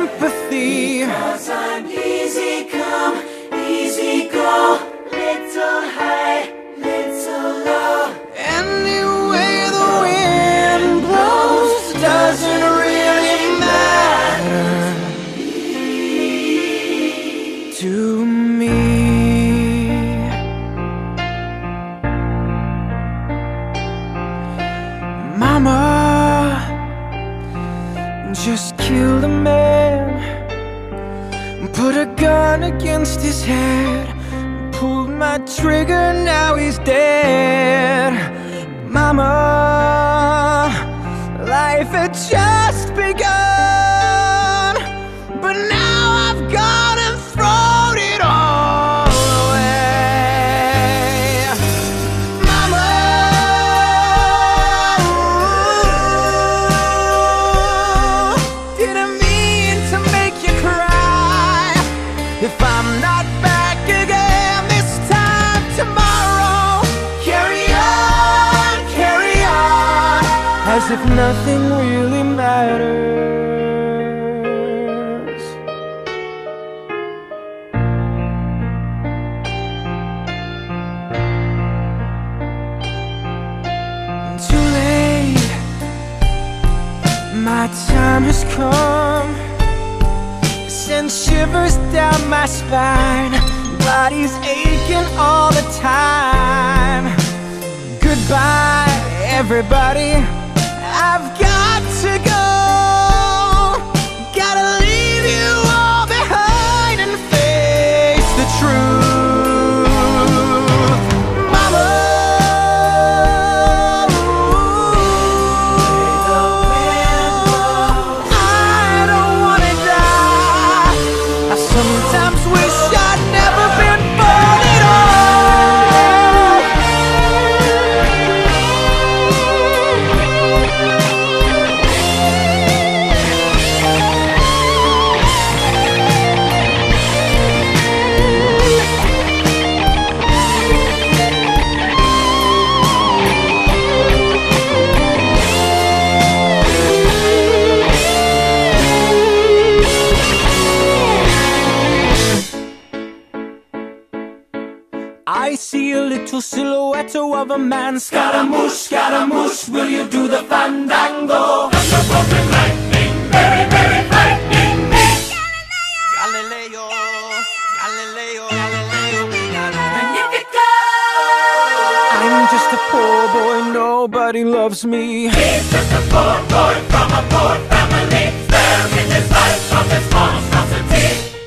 sympathy. Because I'm easy come, easy go, little high, little low. Anyway the wind blows doesn't really matter to me. Mama just killed a man, put a gun against his head, pulled my trigger, now he's dead. Mama, life had just begun, but now I've gone and thrown it all away. Mama, didn't mean to make you cry. If I'm not back again this time tomorrow, carry on, as if nothing really matters. Too late, my time has come. Sends shivers down my spine, body's aching all the time. Goodbye, everybody, I've got to go. Gotta leave you all behind and face the truth. Mama, I don't wanna die. I sometimes wish I'd never been born at all. I see a little silhouette of a man. Scaramouche, Scaramouche, will you do the fandango? Thunderbolt and lightning, very, very frightening me. Galileo, Galileo, Galileo, Magnifico! I'm just a poor boy, nobody loves me. He's just a poor boy from a poor family, sparing his life from this monstrosity.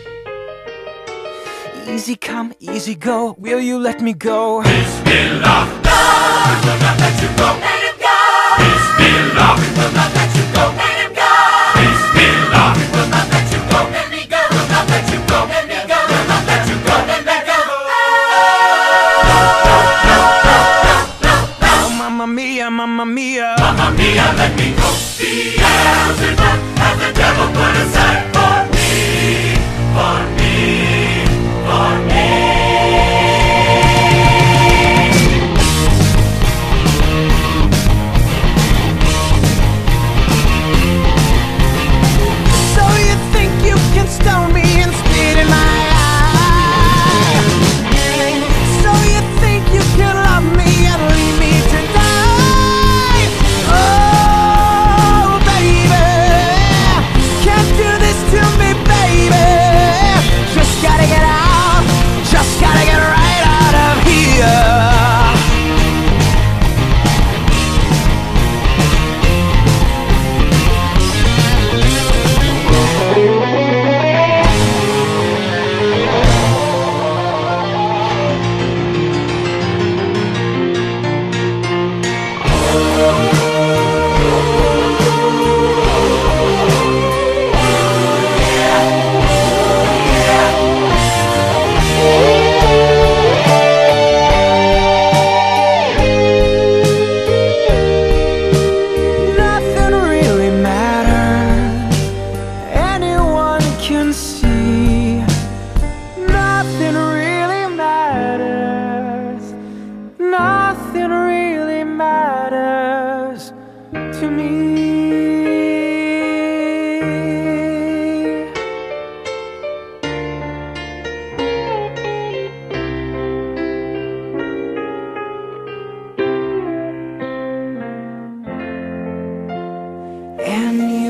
Easy come, easy go, will you let me go? Bismillah, no, we will not let you go. Let him go! Bismillah, we will not let you go. Let him go! Bismillah, we will not let you go. Let me go! We'll not let you go. Let me go! We'll not let you go. Let me go! Oh, mamma mia, mamma mia. Mamma mia, let me go. Beelzebub has the devil put aside for me, for me, for me. and you